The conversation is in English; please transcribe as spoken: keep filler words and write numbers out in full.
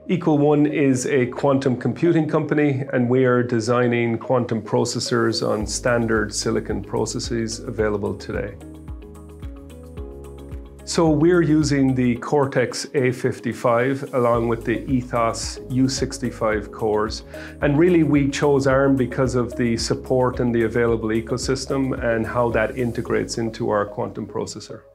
Equal one is a quantum computing company, and we are designing quantum processors on standard silicon processes available today. So we're using the Cortex A fifty-five along with the Ethos U sixty-five cores. And really we chose ARM because of the support and the available ecosystem and how that integrates into our quantum processor.